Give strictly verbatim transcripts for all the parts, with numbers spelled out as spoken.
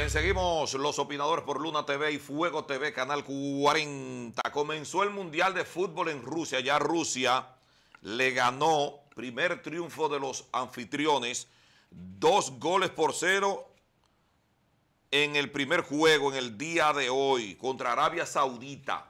Bien, seguimos los opinadores por Luna T V y Fuego T V, Canal cuarenta. Comenzó el Mundial de Fútbol en Rusia. Ya Rusia le ganó, primer triunfo de los anfitriones, dos goles por cero en el primer juego, en el día de hoy, contra Arabia Saudita.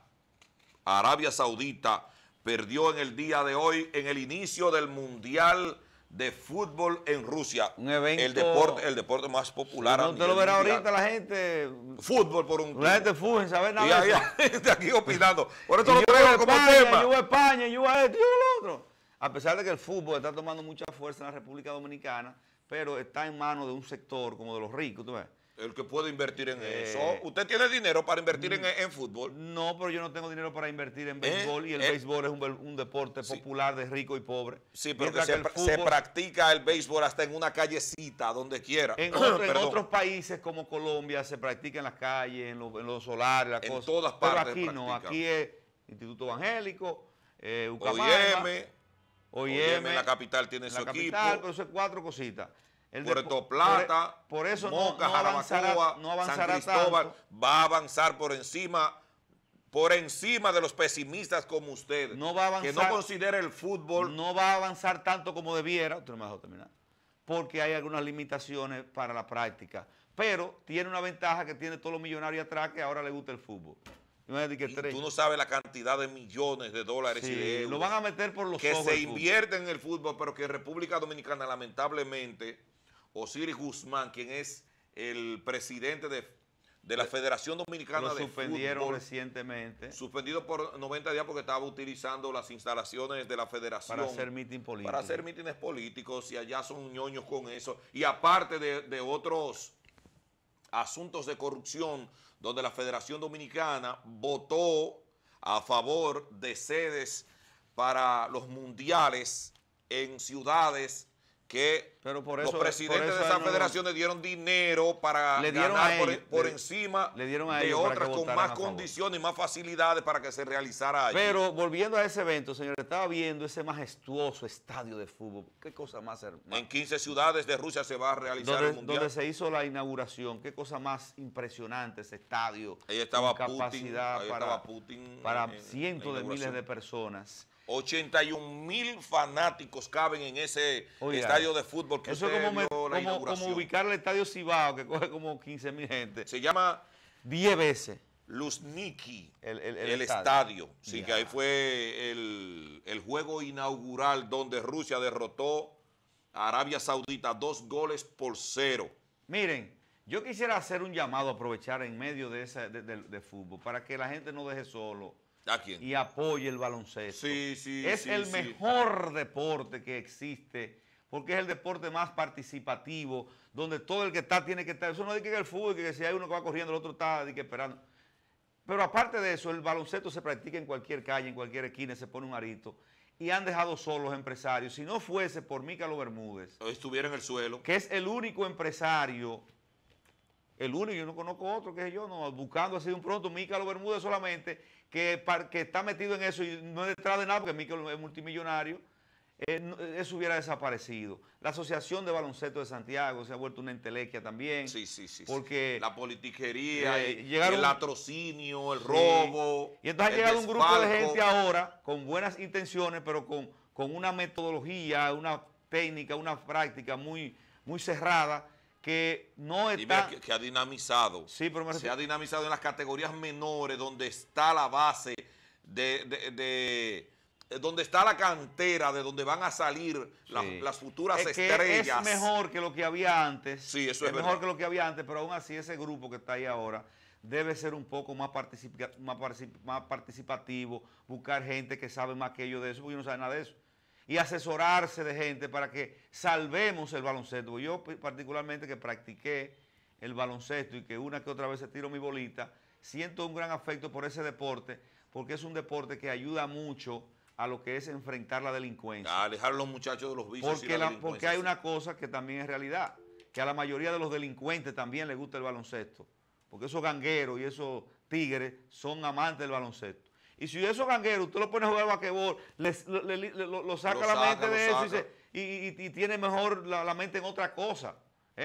Arabia Saudita perdió en el día de hoy, en el inicio del Mundial de fútbol en Rusia. Un evento. El deporte, el deporte más popular. No te lo verá ahorita la gente. Fútbol por un. La gente fuge, ¿sabes nada? Y hay gente aquí opinando. Por eso Y lo yo traigo voy a como España, tema. Yo voy a España, yo voy a esto, yo voy a lo otro. A pesar de que el fútbol está tomando mucha fuerza en la República Dominicana, pero está en manos de un sector como de los ricos, ¿tú ves? El que puede invertir en Eh, eso. ¿Usted tiene dinero para invertir en, en fútbol? No, pero yo no tengo dinero para invertir en Eh, béisbol y el eh. béisbol es un, un deporte Sí. popular de rico y pobre. Sí, pero que Mientras se, el pra- fútbol- se practica el béisbol hasta en una callecita, donde quiera. En, otro- en Perdón. otros países como Colombia se practica en las calles, en, lo- en los solares, las En cosas. todas Pero partes aquí se no, practica. aquí es Instituto Evangélico, eh, O I Ucamaima, M, O I O I M M, en la capital tiene en su la equipo. capital, pero eso es cuatro cositas. El Puerto depo- Plata, por, por eso Moca, no, no avanzará, Jarabacoa, no San avanzará Cristóbal, tanto. va a avanzar por encima, por encima de los pesimistas como usted, No va a que avanzar. no considera el fútbol. No va a avanzar tanto como debiera, usted no me dejó terminar, porque hay algunas limitaciones para la práctica. Pero tiene una ventaja que tiene todos los millonarios atrás que ahora le gusta el fútbol. Imagínate que Y tres- tú no sabes la cantidad de millones de dólares Sí, y de euros lo van a meter por los que ojos se el fútbol. invierten en el fútbol, pero que en República Dominicana, lamentablemente, Osiris Guzmán, quien es el presidente de, de la Federación Dominicana Lo de suspendieron Fútbol, recientemente suspendido por noventa días porque estaba utilizando las instalaciones de la Federación para hacer mitin político. para hacer mítines políticos, y allá son ñoños con eso. Y aparte de, de otros asuntos de corrupción, donde la Federación Dominicana votó a favor de sedes para los mundiales en ciudades que Pero por los eso- presidentes por eso de a esas él no- federaciones dieron dinero para Le dieron ganar a por, ellos, por le- encima le dieron a de ellos para otras que con votaran más a favor. condiciones y más facilidades para que se realizara allí. Pero volviendo a ese evento, señor, estaba viendo ese majestuoso estadio de fútbol. Qué cosa más hermosa. En quince ciudades de Rusia se va a realizar Donde, el mundial. donde se hizo la inauguración, qué cosa más impresionante ese estadio. Ahí estaba con Putin, capacidad ahí para, estaba Putin para en- en cientos la de miles inauguración. de personas. ochenta y un mil fanáticos caben en ese Oiga, estadio de fútbol que Eso usted es como, me- vio la como, inauguración. como ubicar el estadio Cibao, que coge como quince mil gente. Se llama Diez veces. Luzhniki, El- el, el- el estadio. estadio. Sí, Ya. que ahí fue el, el juego inaugural donde Rusia derrotó a Arabia Saudita dos goles por cero. Miren, yo quisiera hacer un llamado, aprovechar en medio de, esa, de, de- de fútbol, para que la gente no deje solo ¿A quién? y apoye el baloncesto. Sí, sí, es sí, el sí. mejor deporte que existe, porque es el deporte más participativo, donde todo el que está tiene que estar. Eso no es que el fútbol, que si hay uno que va corriendo, el otro está de que esperando. Pero aparte de eso, el baloncesto se practica en cualquier calle, en cualquier esquina, se pone un arito. Y han dejado solos los empresarios. Si no fuese por Mícalo Bermúdez, Estuviera en el suelo. que es el único empresario, el único, yo no conozco otro que yo, no, buscando así de un pronto, Mícalo Bermúdez solamente, que, par- que está metido en eso y no es detrás de nada, porque Mícalo es multimillonario, eh, no- eso hubiera desaparecido. La Asociación de Baloncesto de Santiago se ha vuelto una entelequia también. Sí, sí, sí. sí. Porque la politiquería, eh, y- llegaron- y el latrocinio, el Sí. robo. Y entonces ha el llegado un grupo de desfalco. gente ahora con buenas intenciones, pero con, con una metodología, una técnica, una práctica muy, muy cerrada, que no Y mira está... que, que ha dinamizado. Sí, pero me Se refiero- ha dinamizado en las categorías menores, donde está la base, de, de- de- eh, donde está la cantera, de donde van a salir las, Sí. las futuras Es que estrellas. es mejor que lo que había antes. Sí, eso es mejor verdad. que lo que había antes, pero aún así ese grupo que está ahí ahora debe ser un poco más, participa- más, particip- más participativo, buscar gente que sabe más que ellos de eso, porque ellos no saben nada de eso. Y asesorarse de gente para que salvemos el baloncesto. Yo particularmente que practiqué el baloncesto y que una que otra vez tiro mi bolita, siento un gran afecto por ese deporte, porque es un deporte que ayuda mucho a lo que es enfrentar la delincuencia. A alejar a los muchachos de los vicios Porque, y la la- delincuencia. porque hay una cosa que también es realidad, que a la mayoría de los delincuentes también les gusta el baloncesto, porque esos gangueros y esos tigres son amantes del baloncesto. Y si esos gangueros usted lo pone a jugar basquetbol, les- le- le- le- lo, lo saca Lo la saca, mente lo de eso y, saca. se- y- y- y tiene mejor la, la mente en otra cosa. ¿eh?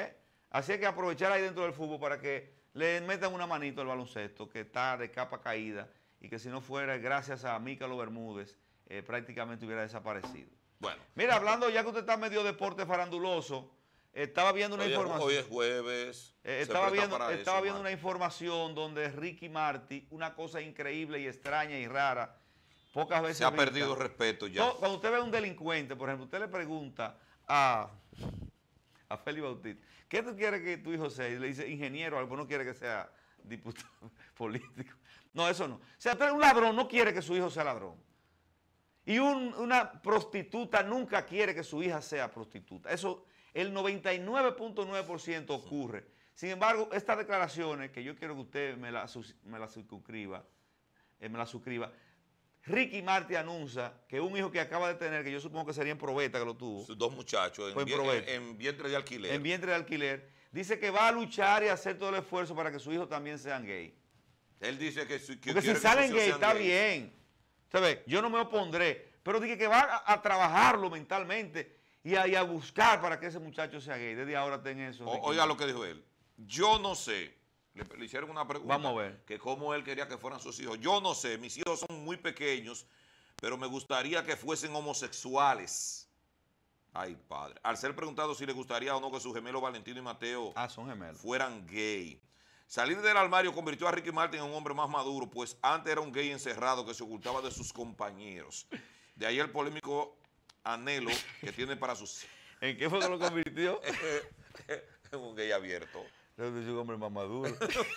Así hay que aprovechar ahí dentro del fútbol para que le metan una manito al baloncesto, que está de capa caída, y que si no fuera gracias a Mícalo Bermúdez, eh, prácticamente hubiera desaparecido. Bueno. Mira, hablando ya que usted está medio deporte faranduloso, estaba viendo una hoy información. Es, hoy es jueves. Eh, estaba viendo, estaba eso, viendo una información donde Ricky Martin, una cosa increíble y extraña y rara, pocas veces. Se ha perdido el respeto ya. No, cuando usted ve a un delincuente, por ejemplo, usted le pregunta a, a Félix Bautista, ¿qué tú quieres que tu hijo sea? Y le dice ingeniero, algo no quiere que sea diputado político. No, eso no. O sea, un ladrón no quiere que su hijo sea ladrón. Y un, una prostituta nunca quiere que su hija sea prostituta. Eso, el noventa y nueve punto nueve por ciento ocurre. Sin embargo, estas declaraciones, que yo quiero que usted me las me la suscriba, eh, me la suscriba, Ricky Martin anuncia que un hijo que acaba de tener, que yo supongo que sería en probeta que lo tuvo. Sus dos muchachos, en, en, en, en vientre de alquiler. En vientre de alquiler. Dice que va a luchar y hacer todo el esfuerzo para que sus hijos también sean gay. Él dice que, su, que Porque si salen gay, está gay. bien. ¿Sabe? Yo no me opondré. Pero dije que va a, a trabajarlo mentalmente y a, y a buscar para que ese muchacho sea gay. Desde ahora ten eso. O, oiga lo que dijo él. Yo no sé. Le, le hicieron una pregunta. Vamos a ver. Que cómo él quería que fueran sus hijos. Yo no sé. Mis hijos son muy pequeños, pero me gustaría que fuesen homosexuales. Ay, padre. Al ser preguntado si le gustaría o no que sus gemelos Valentino y Mateo ah, son gemelos. fueran gay. Salir del armario convirtió a Ricky Martin en un hombre más maduro, pues antes era un gay encerrado que se ocultaba de sus compañeros. De ahí el polémico anhelo que tiene para sus... ¿En qué fue que lo convirtió? En un gay abierto. Es un hombre más maduro.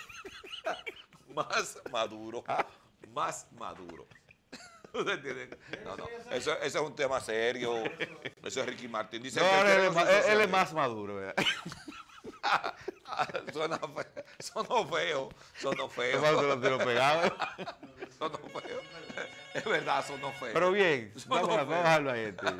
Más maduro. Más maduro. No, no. Eso, eso es un tema serio. Eso es Ricky Martin. Dice no, que él, él, él, él es más maduro. ¿verdad? Suena feo. Sonó feo. Sonó feo. Sonó feo. Sonó feo. Es verdad, sonó feo. Pero bien, sonó vamos, a, vamos a dejarlo ahí. Este.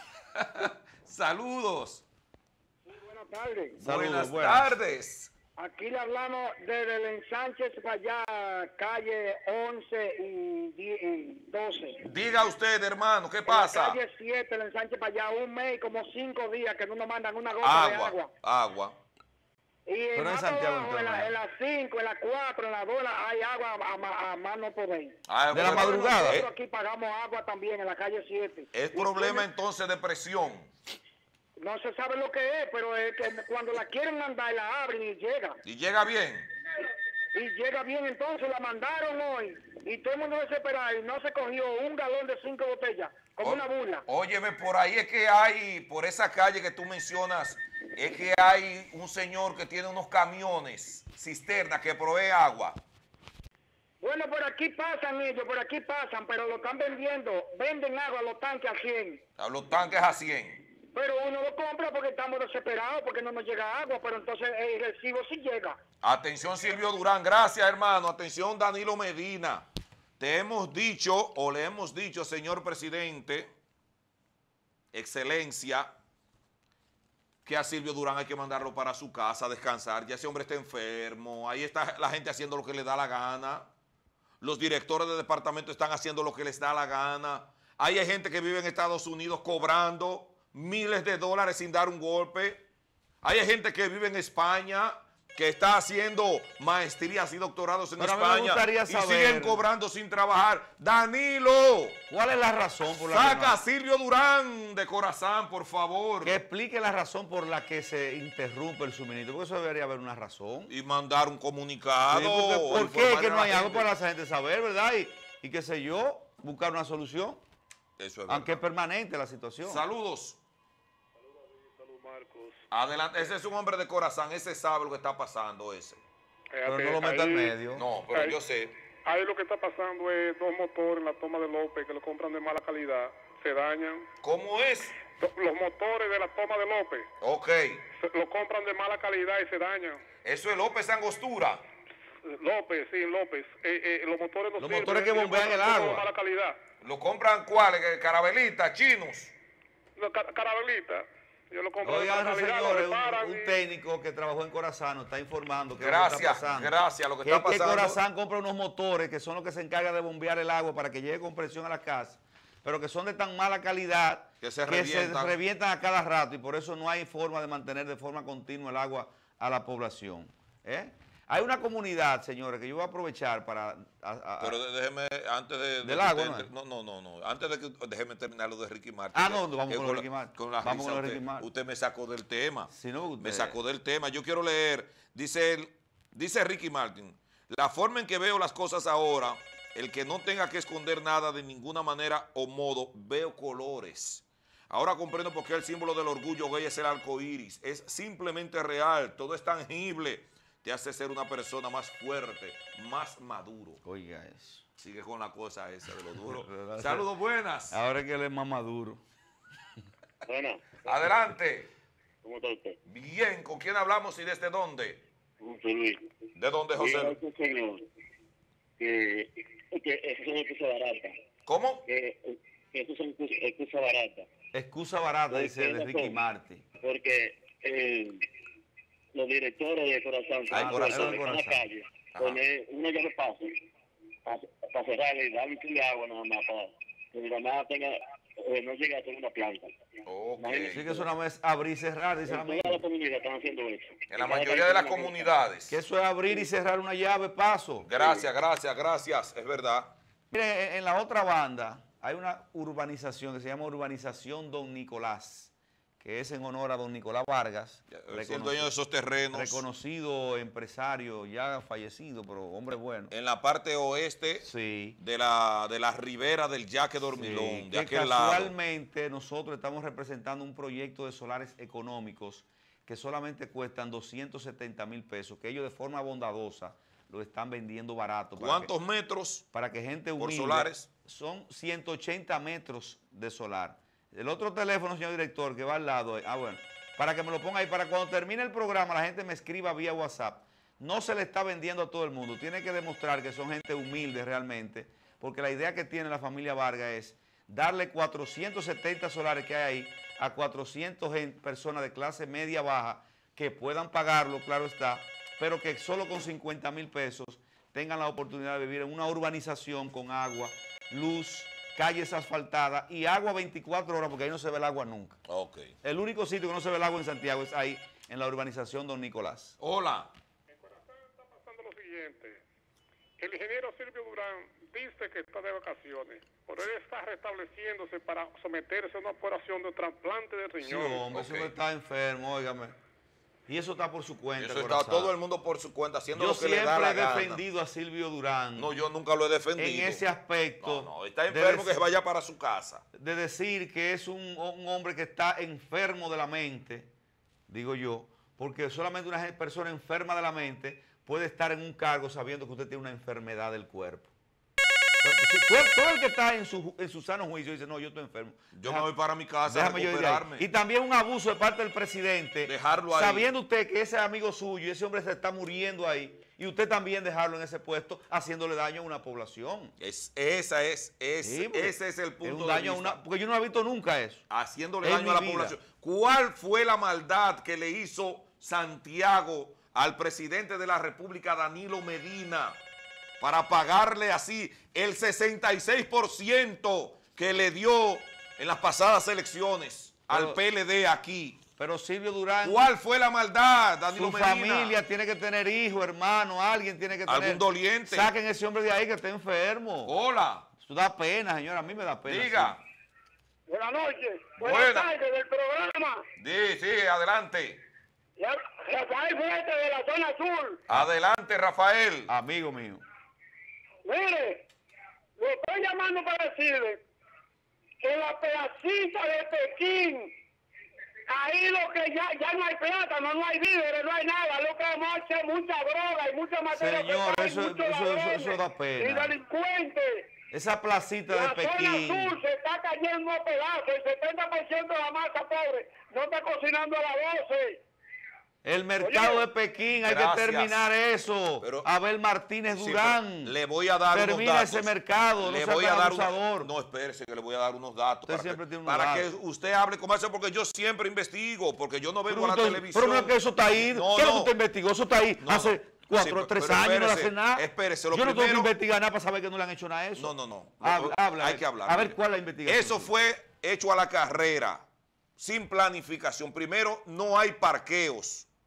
Saludos. Muy buenas tardes. Saludos, buenas, buenas tardes. Aquí le hablamos desde el ensanche para allá, calle once y doce. Diga usted, hermano, ¿qué pasa? En la calle siete, el ensanche para allá, un mes y como cinco días que no nos mandan una gota agua, de agua. Agua. Y en, en Santiago, abajo, en, la, en las cinco, en las cuatro, en las dos, hay agua a, a, a más no poder. Ah, de la madrugada. Nosotros aquí pagamos agua también en la calle siete. ¿Es problema entonces de presión? No se sabe lo que es, pero es que cuando la quieren mandar, la abren y llega. ¿Y llega bien? Y llega bien, entonces la mandaron hoy. Y todo el mundo desesperado y no se cogió un galón de cinco botellas, como o, una burla. Óyeme, por ahí es que hay, por esa calle que tú mencionas, es que hay un señor que tiene unos camiones, cisternas, que provee agua. Bueno, por aquí pasan ellos, por aquí pasan, pero lo están vendiendo. Venden agua a los tanques a cien. A los tanques a cien. Pero uno lo compra porque estamos desesperados, porque no nos llega agua, pero entonces el recibo sí llega. Atención Silvio Durán, gracias hermano. Atención Danilo Medina. Te hemos dicho, o le hemos dicho, señor presidente, excelencia, que a Silvio Durán hay que mandarlo para su casa a descansar. Ya ese hombre está enfermo, ahí está la gente haciendo lo que le da la gana. Los directores de departamento están haciendo lo que les da la gana. Ahí hay gente que vive en Estados Unidos cobrando miles de dólares sin dar un golpe. Hay gente que vive en España, que está haciendo maestrías y doctorados en Pero España y saber, siguen cobrando sin trabajar. Danilo, ¿cuál es la razón por la saca que no? a Silvio Durán de Corazán, por favor. Que explique la razón por la que se interrumpe el suministro, porque eso debería haber una razón. Y mandar un comunicado. Sí, ¿por qué? Que no hay algo para la gente saber, ¿verdad? Y, y qué sé yo, buscar una solución. Eso es aunque es permanente la situación. Saludos. Marcos. Adelante, ese es un hombre de Corazán, ese sabe lo que está pasando, ese. Pero no lo meta al medio. No, pero ahí, yo sé. Ahí lo que está pasando es dos motores en la toma de López que lo compran de mala calidad, se dañan. ¿Cómo es? Los motores de la toma de López. Ok. Se, lo compran de mala calidad y se dañan. ¿Eso es López Angostura? López, sí, López. Eh, eh, los motores no Los sirven, motores que bombean el agua. De mala calidad. ¿Lo compran cuáles? ¿Carabelitas? ¿Chinos? Los car carabelitas. Yo lo compro Oigan, de mala calidad, señores, lo un, un y... técnico que trabajó en Corazán nos está informando que gracias, lo que está pasando. Gracias, lo que, que está es pasando. Que Corazán compra unos motores que son los que se encargan de bombear el agua para que llegue con presión a la casa, pero que son de tan mala calidad que, se, que revientan. se revientan a cada rato y por eso no hay forma de mantener de forma continua el agua a la población. ¿eh? Hay una comunidad, señores, que yo voy a aprovechar para... A, a, Pero déjeme, antes de... ¿Del de agua, usted, no? no, no, no, no, antes de que déjeme terminar lo de Ricky Martin. Ah, no, no, vamos que con lo de Ricky Martin. Con la Vamos risa, con lo de usted, Ricky Martin. usted me sacó del tema. Si no, usted... Me sacó del tema. Yo quiero leer, dice, él, dice Ricky Martin, la forma en que veo las cosas ahora, el que no tenga que esconder nada de ninguna manera o modo, veo colores. Ahora comprendo por qué el símbolo del orgullo gay es el arco iris. Es simplemente real, todo es tangible. Te hace ser una persona más fuerte, más maduro. Oiga eso. Sigue con la cosa esa de lo duro. Saludos, buenas. Ahora es que él es más maduro. Bueno, Adelante. ¿cómo está usted? Bien, ¿con quién hablamos y desde dónde? José Luis. ¿De dónde, José? Diga a este señor que, que eso son excusas baratas. ¿Cómo? Que, que eso son excusas excusas baratas. Excusa barata, ¿Por dice qué de Ricky razón? Martin. Porque eh, los directores de Corazón, Ay, que Corazón, en Corazón. la calle, Ajá. poner una llave de paso para, para cerrarle y darle un kilo de agua nada más para que mi mamá tenga, eh, no llegue a tener una planta. Ok. Sí, que eso nada más es abrir y cerrar, dice la En toda amiga. la comunidad están haciendo eso. En la mayoría de las Que comunidades. eso es abrir y cerrar una llave, paso. Gracias, gracias, gracias. Es verdad. Mire, en, en la otra banda hay una urbanización que se llama Urbanización Don Nicolás, que es en honor a Don Nicolás Vargas, Es el dueño de esos terrenos. reconocido empresario, ya fallecido, pero hombre bueno. En la parte oeste Sí. de la, de la ribera del Yaque Dormilón, Sí, de que aquel lado. casualmente nosotros estamos representando un proyecto de solares económicos que solamente cuestan doscientos setenta mil pesos, que ellos de forma bondadosa lo están vendiendo barato. para ¿Cuántos que- metros? Para que gente por humilde... solares? Son ciento ochenta metros de solar. El otro teléfono, señor director, que va al lado, ah, bueno, para que me lo ponga ahí, para cuando termine el programa la gente me escriba vía WhatsApp. No se le está vendiendo a todo el mundo, tiene que demostrar que son gente humilde realmente, porque la idea que tiene la familia Vargas es darle cuatrocientos setenta solares que hay ahí a cuatrocientas personas de clase media baja que puedan pagarlo, claro está, pero que solo con cincuenta mil pesos tengan la oportunidad de vivir en una urbanización con agua, luz, calles asfaltadas y agua veinticuatro horas, porque ahí no se ve el agua nunca. Ok. El único sitio que no se ve el agua en Santiago es ahí, en la urbanización Don Nicolás. Hola. En Corazón está pasando lo siguiente. El ingeniero Silvio Durán dice que está de vacaciones, pero él está restableciéndose para someterse a una operación de trasplante de Sí, riñón. hombre, ok. ese hombre está enfermo, óigame. Y eso está por su cuenta. Eso está Corazón. todo el mundo por su cuenta haciendo Yo lo que le siempre da la he gana. defendido a Silvio Durán. No, yo nunca lo he defendido. En ese aspecto. No, no, está de enfermo, dec- que se vaya para su casa. de decir que es un, un hombre que está enfermo de la mente, digo yo, porque solamente una gen- persona enferma de la mente puede estar en un cargo sabiendo que usted tiene una enfermedad del cuerpo. Si Todo, todo el que está en su, en su sano juicio dice, no, yo estoy enfermo. Yo Deja- me voy para mi casa a déjame yo ir de ahí. recuperarme. Y también un abuso de parte del presidente, Dejarlo ahí. sabiendo usted que ese es amigo suyo y ese hombre se está muriendo ahí, y usted también dejarlo en ese puesto haciéndole daño a una población. Es, esa es, es Sí, porque ese es el punto es un de daño a vista. una, porque yo no he visto nunca eso. Haciéndole en daño a la mi vida. población. ¿Cuál fue la maldad que le hizo Santiago al presidente de la República, Danilo Medina, para pagarle así el sesenta y seis por ciento que le dio en las pasadas elecciones al Pero- P L D aquí? Pero Silvio Durán, ¿Cuál fue la maldad, Danilo su Medina? familia tiene que tener hijos, hermanos, alguien tiene que tener. Algún doliente. Saquen ese hombre de ahí que está enfermo. Hola, Eso da pena, señora, a mí me da pena. diga. sí. Buenas noches. Buenas Buena. tardes del programa. Sí, sí, adelante. Ya- Rafael Fuerte de la zona sur. Adelante, Rafael. Amigo mío. Mire, lo estoy llamando para decirle que la pedacita de Pekín, ahí lo que ya, ya no hay plata, no, no hay víveres, no hay nada, lo que hemos hecho es mucha droga y mucha materia Señor, fecal y eso- muchos eso- eso- ladrones eso da pena. y delincuentes. Esa placita de La zona Pekín. sur se está cayendo a pedazos, el setenta por ciento de la masa pobre no está cocinando a las doce. El mercado Oye, de Pekín, hay gracias. que terminar eso. Pero- Abel Martínez Sí, Durán. pero le voy a dar unos Termina datos. ese mercado, no le sea voy a tan dar unos- abusador. No, espérese que le voy a dar unos datos. Usted para siempre que, tiene unos para que datos. usted hable con eso, porque yo siempre investigo, porque yo no vengo Pero, a la entonces, televisión. pero mira que eso está ahí. No, ¿Qué es lo que no. usted investigó? Eso está ahí. No, Hace no. cuatro, Sí, tres pero años no le espérese, hace nada. espérese, lo Yo no tengo que primero- investigar nada para saber que no le han hecho nada a eso. No, no, no. Habla, habla. Hay que hablar. A ver mire. cuál es la investigación. Eso fue hecho a la carrera, sin planificación. Primero, no hay parqueos.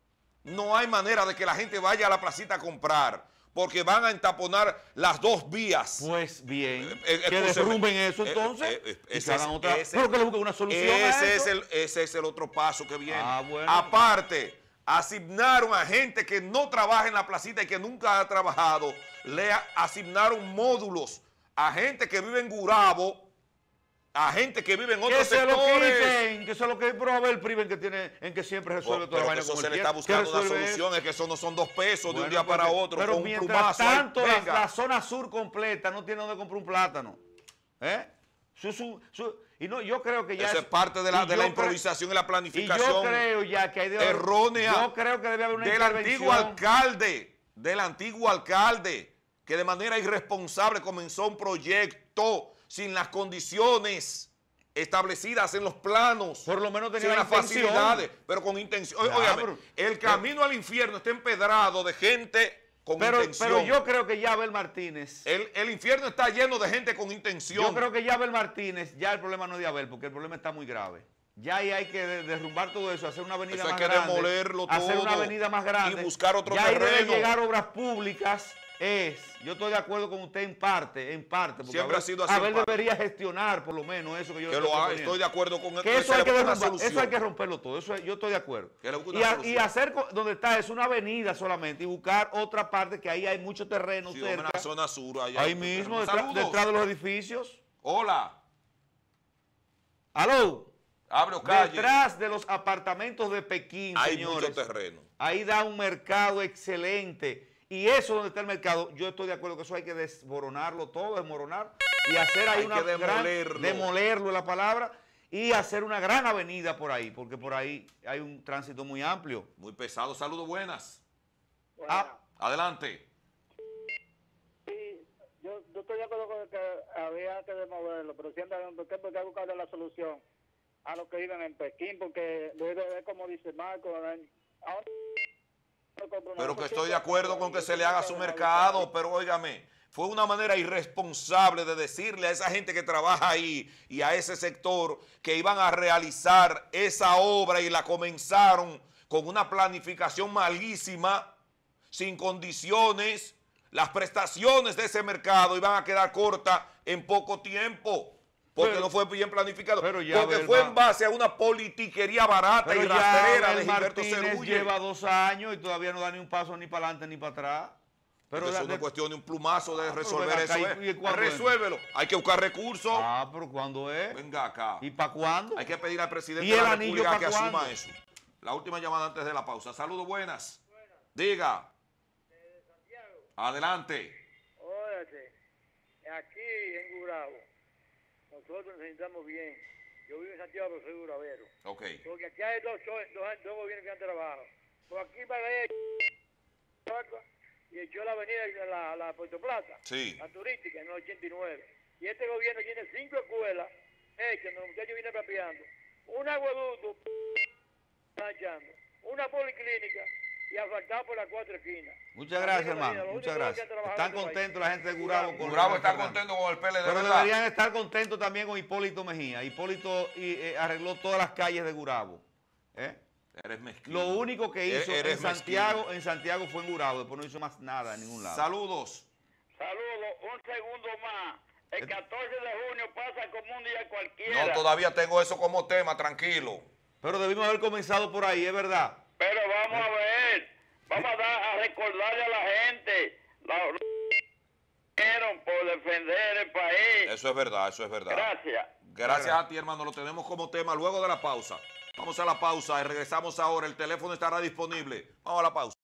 No hay manera de que la gente vaya a la placita a comprar, porque van a entaponar las dos vías. Pues bien, Eh, eh, que escúcheme. derrumben eso Eh, entonces eh, eh, y ese que hagan es- otra, ese- pero que le busquen una solución a Ese eso. es, el, ese es el otro paso que viene. Ah, bueno. Aparte, asignaron a gente que no trabaja en la placita y que nunca ha trabajado, le a- asignaron módulos a gente que vive en Gurabo, a gente que vive en Que otros se lo sectores. quiten, que se lo quiten, pero a ver el priven que tiene, en que siempre resuelve Oh, toda la pero que vaina eso como se él le quiere. está ¿Qué buscando una resuelve solución, eso? es que eso no son dos pesos de un Bueno, día para porque- otro, pero con un mientras plumazo. ahí, tanto, la, venga. la zona sur completa no tiene donde comprar un plátano. ¿Eh? Su- su- su- y no, yo creo que ya Eso es parte de la, y de yo la creo- improvisación y la Y planificación yo creo ya que hay de errónea Yo creo que debe haber una del antiguo intervención. alcalde, del antiguo alcalde, que de manera irresponsable comenzó un proyecto sin las condiciones establecidas en los planos, Por lo menos tenía sin la las intención. facilidades, pero con intención. Ó- Ya, óigame, pero- el camino al infierno está empedrado de gente con Pero, intención. pero yo creo que ya Abel Martínez, el, el infierno está lleno de gente con intención. yo creo que ya Abel Martínez, ya el problema no es de Abel, porque el problema está muy grave. Ya ahí hay que de- derrumbar todo eso, hacer una avenida Eso hay más que grande. demolerlo hacer una todo avenida más grande. y buscar otro ya ahí debe terreno. llegar obras públicas. Es, yo estoy de acuerdo con usted en parte, en parte. Porque Siempre Abel, ha sido así en Abel parte. debería gestionar por lo menos eso que yo que le lo estoy haga, proponiendo. estoy de acuerdo con Que eso se hay le que, busque una derrumbar, eso hay solución. que romperlo todo, eso yo estoy de acuerdo. Que le busque una Y, a- solución. y hacer co- donde está es una avenida solamente y buscar otra parte que ahí hay mucho terreno Sí, hombre, cerca. en la zona sur. allá Ahí hay mucho mismo, terreno. detrás, Saludos. detrás de los edificios. Hola, ¡Aló! abre calle. Detrás de los apartamentos de Pekín, Hay señores. mucho terreno. Ahí da un mercado excelente. Y eso donde está el mercado, yo estoy de acuerdo que eso hay que desmoronarlo todo, desmoronar y hacer ahí Hay una que demolerlo. gran, demolerlo es la palabra, y hacer una gran avenida por ahí, porque por ahí hay un tránsito muy amplio. Muy pesado. Saludos, buenas. Ah, Adelante. Sí, yo, yo estoy de acuerdo con que había que demoverlo, pero siempre hay que hay que buscarle la solución a los que viven en Pekín, porque debe, como dice Marco, ahora Pero que estoy de acuerdo con que se le haga su mercado, pero óigame, fue una manera irresponsable de decirle a esa gente que trabaja ahí y a ese sector que iban a realizar esa obra y la comenzaron con una planificación malísima, sin condiciones. Las prestaciones de ese mercado iban a quedar cortas en poco tiempo. Porque Pero- no fue bien planificado. pero ya porque Abel fue va- en base a una politiquería barata pero y ya rastrera de Abel Gilberto Martínez Cerulle. lleva dos años y todavía no da ni un paso ni para adelante ni para atrás. Pero Pero eso la- no es de- cuestión de un plumazo de Ah, pero resolver ven eso. acá, ¿y- ¿eh? y cuándo es? Resuélvelo. Hay que buscar recursos. Ah, pero ¿cuándo es? Venga acá. ¿Y para cuándo? Hay que pedir al presidente ¿Y de el la anillo República pa' que asuma cuándo? eso. La última llamada antes de la pausa. Saludos, buenas. Diga. Adelante. Óyate, aquí en Gurabo, nosotros necesitamos bien. Yo vivo en Santiago, pero soy guravero. Ok. Porque aquí hay dos, dos, dos, dos gobiernos que han trabajado. Por aquí para allá y echó la avenida, la, la Puerto Plata, Sí. la turística, en el ochenta y nueve. Y este gobierno tiene cinco escuelas hechas, los muchachos vienen rapeando. Un aguaducto, está echando. Una policlínica y asfaltado por las cuatro esquinas. Muchas gracias, Así es la hermano. vida, lo Muchas único que gracias. han trabajado Están en este contentos país. la gente de Gurabo con Gurabo Leonel está Fernández. contento con el P L D, Pero ¿verdad? deberían estar contentos también con Hipólito Mejía. Hipólito y, eh, arregló todas las calles de Gurabo. ¿Eh? Eres mezquino. Lo único que hizo Eres en mezquino. Santiago, en Santiago fue en Gurabo. Después no hizo más nada en ningún lado. Saludos. Saludos, un segundo más. El catorce de junio pasa como un día cualquiera. No, todavía tengo eso como tema, tranquilo. Pero debimos haber comenzado por ahí, es verdad. Pero vamos a ver, vamos a, dar, a recordarle a la gente la, lo que hicieron por defender el país. Eso es verdad, eso es verdad. Gracias. Gracias a ti, hermano. Lo tenemos como tema luego de la pausa. Vamos a la pausa y regresamos ahora. El teléfono estará disponible. Vamos a la pausa.